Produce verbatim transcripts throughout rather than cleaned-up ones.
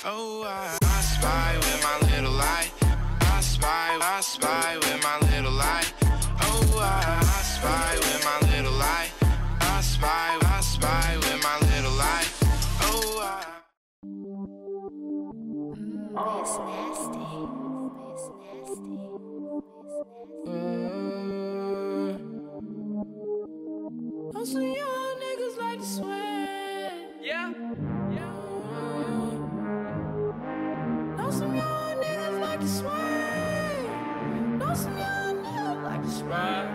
Oh, I, I spy with my little eye. I spy, I spy with my little eye. Oh, I, I spy with my little eye. I spy, I spy with my little eye. Oh, I. Mm, it's nasty. It's nasty. It's nasty. Mm. Know some young niggas like to sweat. Yeah, yeah. Know some young niggas like to sweat. Know some young niggas like to sweat.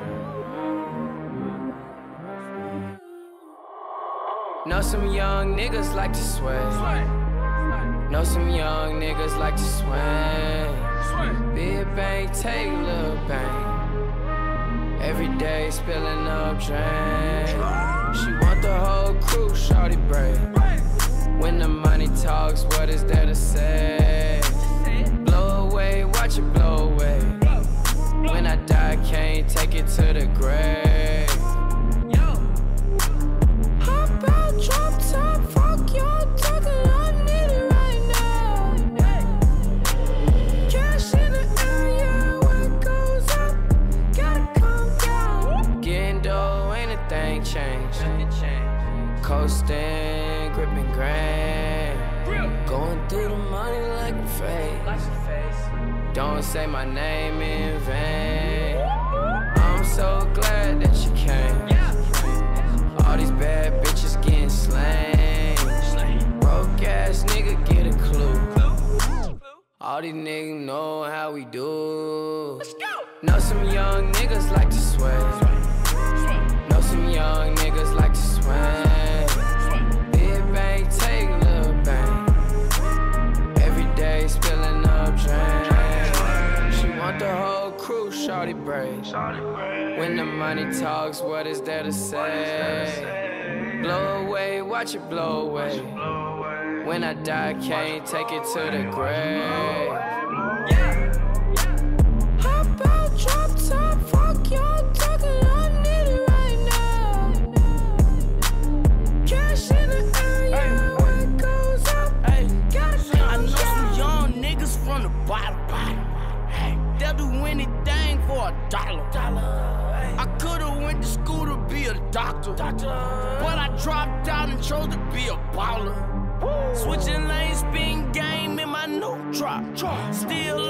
Know some young niggas like to sweat. Know some young niggas like to swing. Big bang, take little bang. Every day spilling up drain. She want the whole crew, shawty brave. When the money talks, what is there to say? Blow away, watch it blow away. When I die, can't take it to the grave. Hop out, drop top, fuck y'all talking, I need it right now. Cash in the area, where it goes up, gotta come down. Getting dough, ain't a thing changed. Coasting, gripping grain. Going through the money like a phase. Don't say my name in vain. I'm so glad that you came. All these bad bitches getting slain. Broke ass nigga get a clue. All these niggas know how we do. Know some young niggas like to sweat. Know some young niggas like to swing. Big bang, take little bang. Every day spilling up drain. She want the whole crew, shawty brave. When the money talks, what is there to say? Blow away, watch it blow away. When I die, can't take it to the grave. Hop out, drop top, fuck y'all talking, I need it right now. Cash in the area, where it goes up, gotta come. I know some young niggas from the bottom. They'll do anything for a dollar. I could've went to school to be a doctor, but I dropped out and chose to be a baller. Switching lanes, spin game in my new drop. Still